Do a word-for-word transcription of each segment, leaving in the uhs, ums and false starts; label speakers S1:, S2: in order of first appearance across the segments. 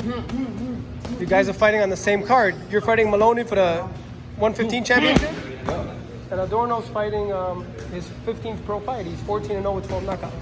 S1: You guys are fighting on the same card. You're fighting Maloney for the one fifteen championship? And Adorno's fighting um, his fifteenth pro fight. He's fourteen and oh with twelve knockouts.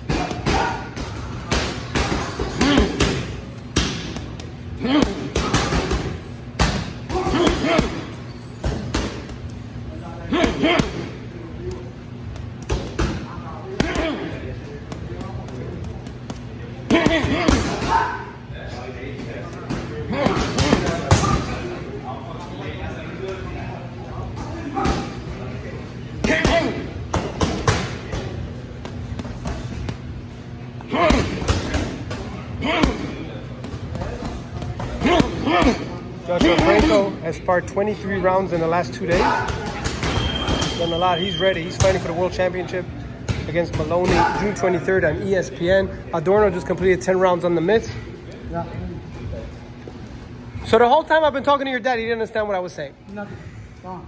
S1: Joshua Franco has sparred twenty-three rounds in the last two days. Done a lot. He's ready. He's fighting for the world championship against Maloney June twenty-third on E S P N. Adorno just completed ten rounds on the mitts.
S2: Yeah.
S1: So the whole time I've been talking to your dad, he didn't understand what I was saying.
S2: Nothing. Gone.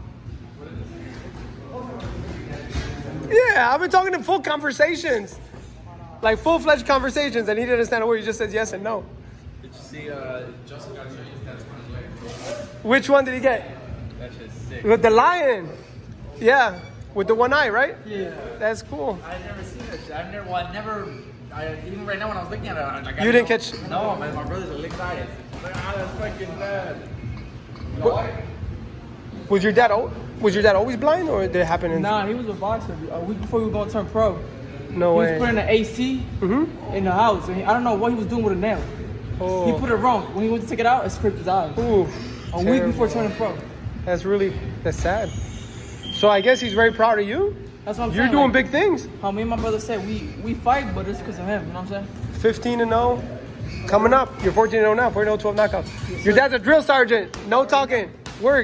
S1: Yeah, I've been talking in full conversations. Like full-fledged conversations, and he didn't understand a word. He just says yes and no.
S3: Did you see uh, Justin got showing his dad's one?
S1: Which one did he get?
S3: That's just sick.
S1: With the lion. Yeah, with the one eye, right?
S2: Yeah.
S1: That's cool.
S3: I've never seen that shit. I've never, well, I never, I, even right now when I was looking at it, I'm like, I
S1: You didn't
S3: know,
S1: catch-
S3: No, man, my brother's a licked eye. Like, ah, that's fucking bad.
S1: What? Was your dad al- was your dad always blind, or did it happen in?
S2: Nah, he was a boxer. A week before we were going to turn pro.
S1: No
S2: He
S1: way.
S2: was putting the A C
S1: Mm-hmm.
S2: in the house. And he, I don't know what he was doing with a nail.
S1: Oh.
S2: He put it wrong. When he went to take it out, it scraped his eye.
S1: Ooh,
S2: A week
S1: terrible.
S2: before turning pro.
S1: That's really that's sad. So I guess he's very proud of you.
S2: That's what I'm
S1: You're
S2: saying.
S1: doing
S2: like,
S1: big things.
S2: How me and my brother said, we, we fight, but it's because of him. You know what I'm saying?
S1: fifteen and oh. Coming up. You're fourteen and oh now. fourteen and oh, twelve knockouts. Your dad's a drill sergeant. No talking. Work.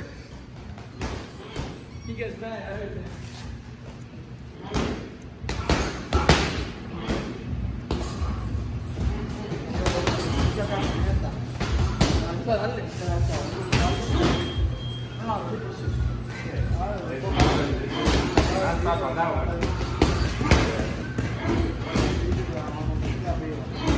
S2: He gets mad at everything.
S3: That's not on that one.